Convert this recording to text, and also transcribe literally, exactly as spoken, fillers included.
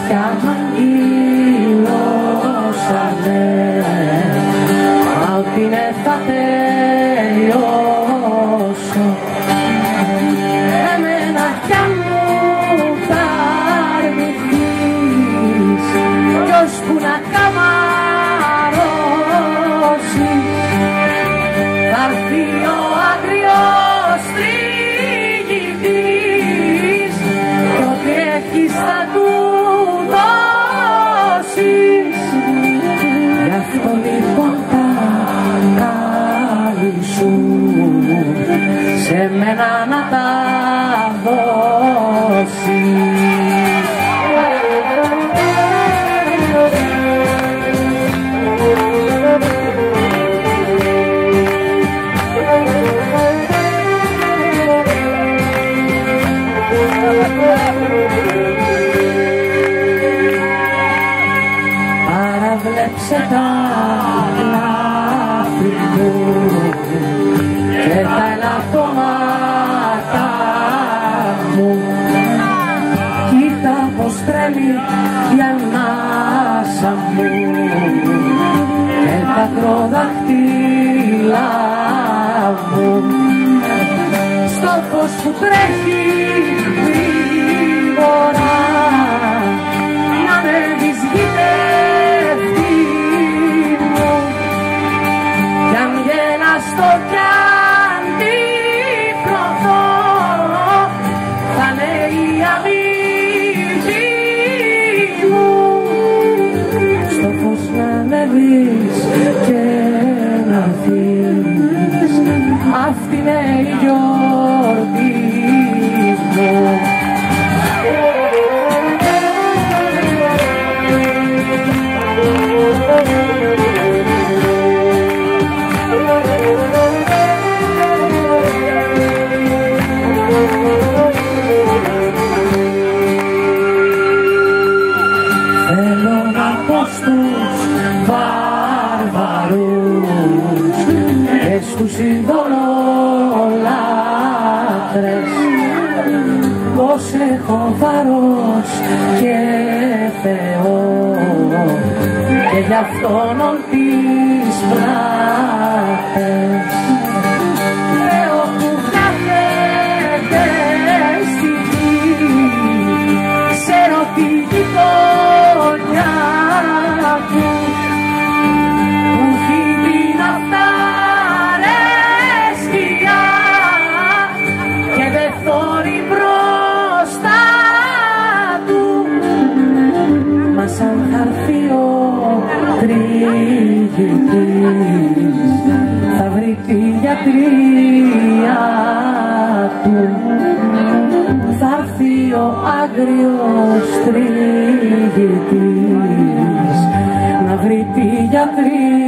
κι αναγγείλωσανε ότι ναι θα τελειώσω. Εμένα κι αν μου θα αρνηθείς κι ώσπου να καμαρώσεις θα έρθει ο άγριος τριγητής κι ό,τι έχεις θα του δώσεις. Γι' αυτό λοιπόν τα κάλλη σου σε μένα να τα δώσεις. Παραβλέψε τα λάθη μου και τα ελαττώματα μου. Κοίτα πως τρέμει η ανάσα μου και τα ακροδάχτυλα μου. Στο φως που τρέχει γρήγορα να με δυσγητεύει μου κι αν γελαστώ κι αντίπροδο θα είναι η αμοιβή μου. Στο φως να ανεβείς και να δεις αυτή είναι η γιορτή μου. Θέλω να πω στους βάρβαρους και στους ειδωλολάτρες πως έχω βάρος και Θεό και γι' αυτόν όλ τις πλάτες. Θεό που κάθεται στη γη ξέρω τη γειτονιά του που έχει την αυταρέσκεια και δεν θωρεί μπροστά του. Μα σαν θα έρθει ο τριγητής θα βρει τη γιατρία του. Θα έρθει ο άγριος τριγητής να βρει τη γιατρία